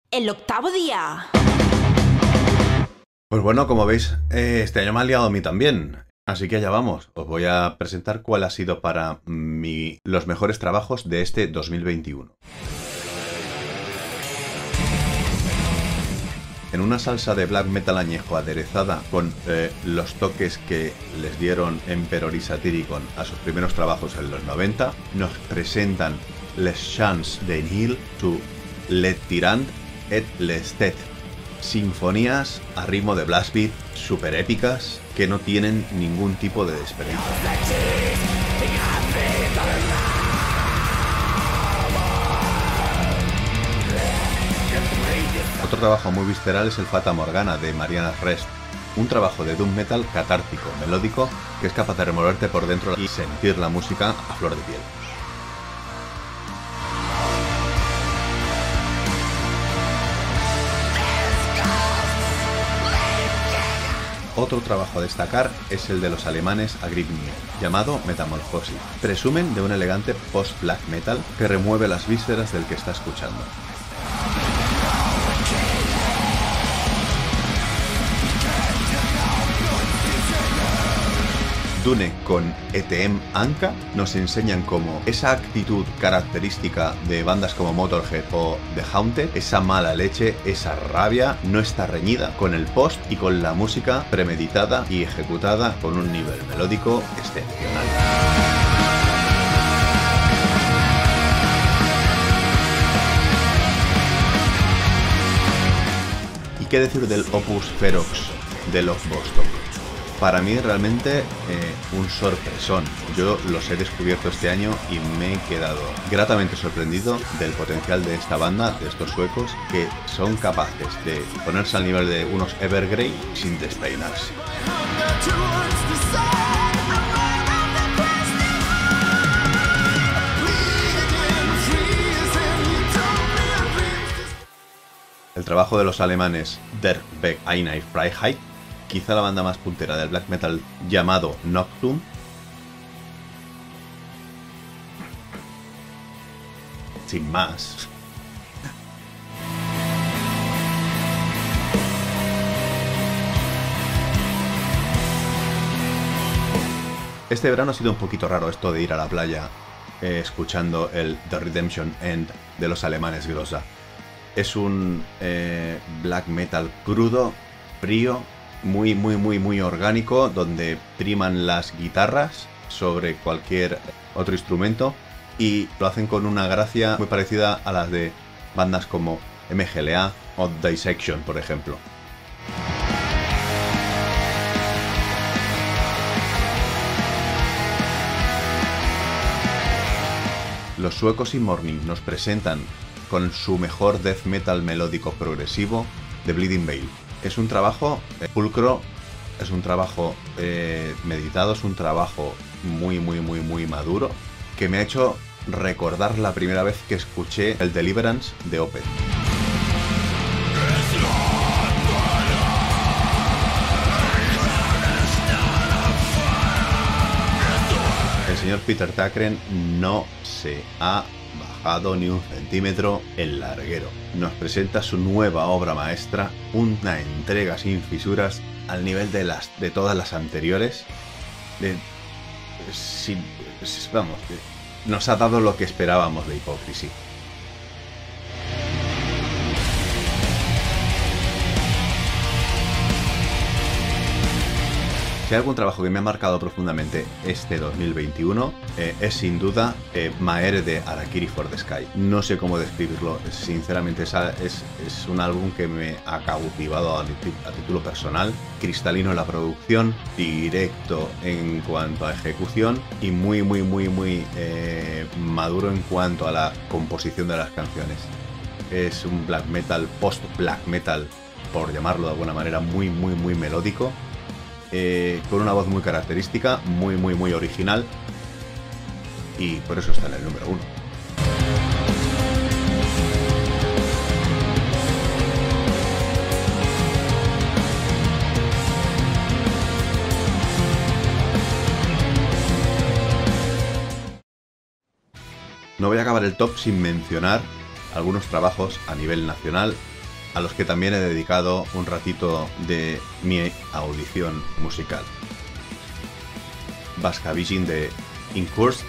El octavo día. Pues bueno, como veis, este año me ha liado a mí también. Así que allá vamos. Os voy a presentar cuál ha sido para mí los mejores trabajos de este 2021. En una salsa de black metal añejo aderezada con los toques que les dieron Emperor y Satyricon a sus primeros trabajos en los 90, nos presentan Les Chants d'Enil, su Le Tirant et l'Estet. Sinfonías a ritmo de blast beat super épicas que no tienen ningún tipo de desperdicio. Otro trabajo muy visceral es el Fata Morgana de Marianas Rest, un trabajo de doom metal catártico, melódico, que es capaz de removerte por dentro y sentir la música a flor de piel. Otro trabajo a destacar es el de los alemanes Agritmia, llamado Metamorphosis. Presumen de un elegante post-black metal que remueve las vísceras del que está escuchando. Dune con ETM Anka nos enseñan cómo esa actitud característica de bandas como Motorhead o The Haunted, esa mala leche, esa rabia, no está reñida con el post y con la música premeditada y ejecutada con un nivel melódico excepcional. ¿Y qué decir del Opus Ferox de Love Vostok? Para mí realmente un sorpresón. Yo los he descubierto este año y me he quedado gratamente sorprendido del potencial de esta banda, de estos suecos, que son capaces de ponerse al nivel de unos Evergrey sin despeinarse. El trabajo de los alemanes Der Weg einer Freiheit, quizá la banda más puntera del black metal llamado Noctum, sin más. Este verano ha sido un poquito raro esto de ir a la playa escuchando el The Redemption End de los alemanes Grossa. Es un black metal crudo, frío, muy orgánico, donde priman las guitarras sobre cualquier otro instrumento y lo hacen con una gracia muy parecida a las de bandas como MGLA o Dissection, por ejemplo. Los suecos y Morning nos presentan con su mejor death metal melódico progresivo, The Bleeding Veil. Es un trabajo pulcro, es un trabajo meditado, es un trabajo muy maduro, que me ha hecho recordar la primera vez que escuché el Deliverance de Opeth. El señor Peter Tägtgren no se ha bajado ni un centímetro el larguero. Nos presenta su nueva obra maestra, una entrega sin fisuras al nivel de todas las anteriores. Vamos, nos ha dado lo que esperábamos de Hypocrisy. Si hay algún trabajo que me ha marcado profundamente este 2021 es sin duda Maere de Harakiri for the Sky. No sé cómo describirlo, sinceramente es un álbum que me ha cautivado a título personal, cristalino en la producción, directo en cuanto a ejecución y muy maduro en cuanto a la composición de las canciones. Es un black metal, post-black metal, por llamarlo de alguna manera, muy melódico. Con una voz muy característica, muy original, y por eso está en el número 1. No voy a acabar el top sin mencionar algunos trabajos a nivel nacional a los que también he dedicado un ratito de mi audición musical. Vascavigin de Incursed,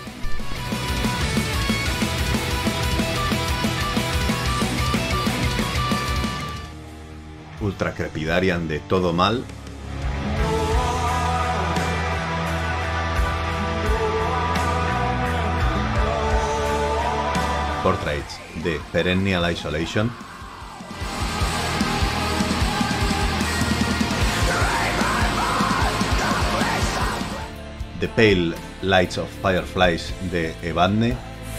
Ultra Crepidarian de Todo Mal, Portraits de Perennial Isolation, The Pale Lights of Fireflies de Evadne,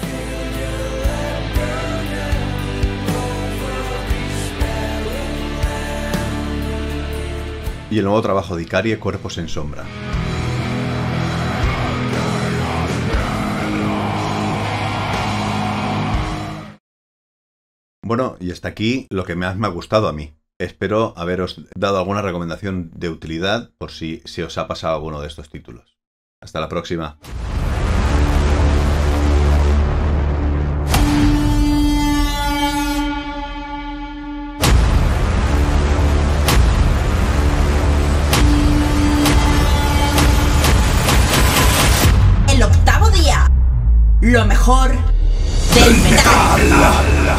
y el nuevo trabajo de Icarie, Cuerpos en Sombra. Bueno, y hasta aquí lo que más me ha gustado a mí. Espero haberos dado alguna recomendación de utilidad por si se os ha pasado alguno de estos títulos. Hasta la próxima. El octavo día. Lo mejor del metal.